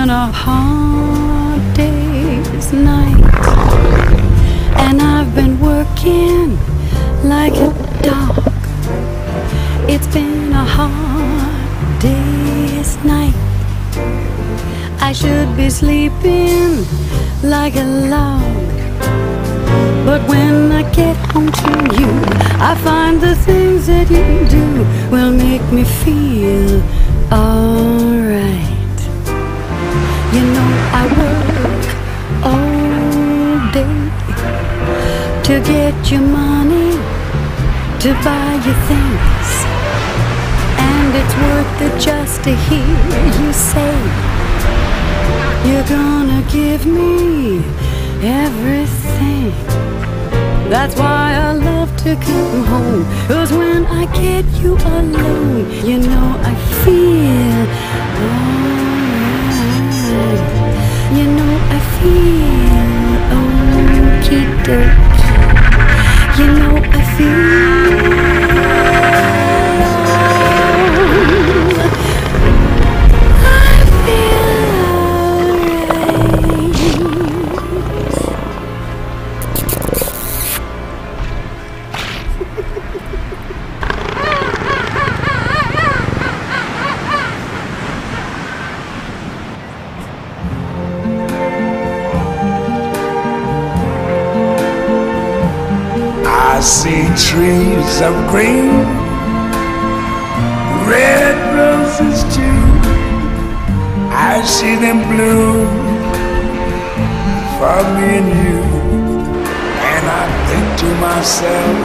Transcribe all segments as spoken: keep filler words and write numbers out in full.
been a hard day's night, and I've been working like a dog. It's been a hard day's night. I should be sleeping like a log, but when I get home to you, I find the things that you do will make me feel alright. You know I work all day to get you money, to buy you things, and it's worth it just to hear you say you're gonna give me everything. That's why I love to come home, 'cause when I get you alone, you know I feel alright. You know I feel okie-dokie. You know I feel I see trees of green, red roses too. I see them bloom for me and you. And I think to myself,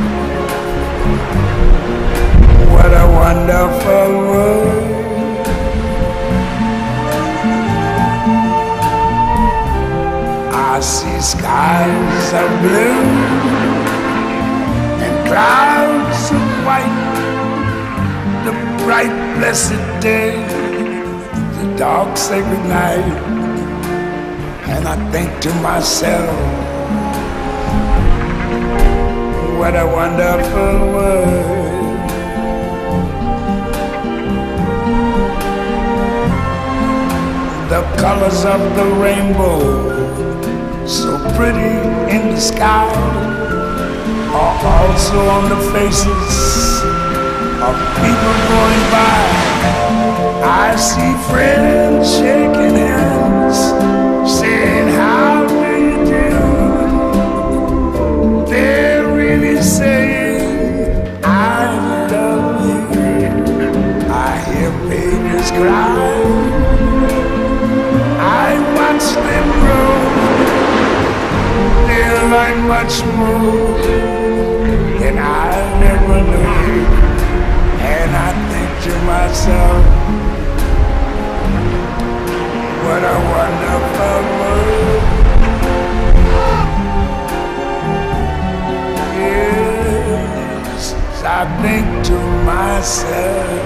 what a wonderful world. I see skies of blue, clouds of white, the bright blessed day, the dark sacred night. And I think to myself, what a wonderful world. The colors of the rainbow, so pretty in the sky, are also on the faces of people going by. I see friends shaking hands, saying, how do you do? They're really saying, I love you. I hear babies cry, I watch them grow. They're like much more than I never knew. And I think to myself, what a wonderful world. Yes, I think to myself,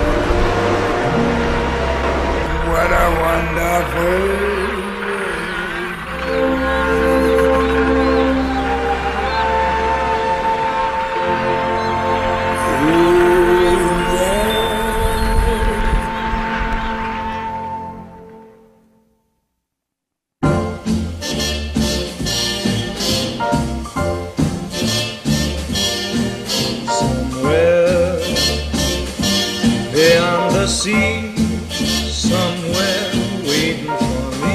what a wonderful world. Sea, somewhere waiting for me.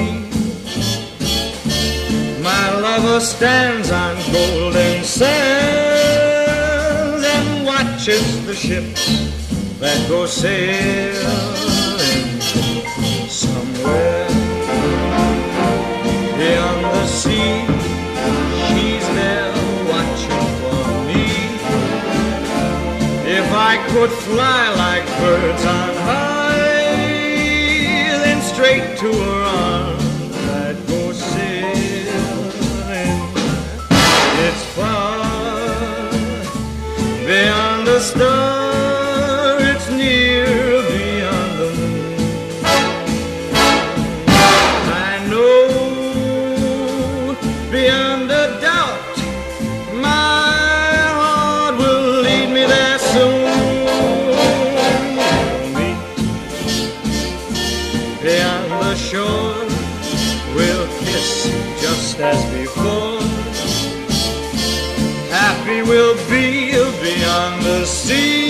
My lover stands on golden sands and watches the ships that go sailing. Somewhere beyond the sea, she's there watching for me. If I could fly like birds on high, then straight to her arms I'd go sailing. It's far beyond the star, it's near beyond the moon. I know beyond a doubt my heart will lead me there soon. Happy we'll be beyond the sea.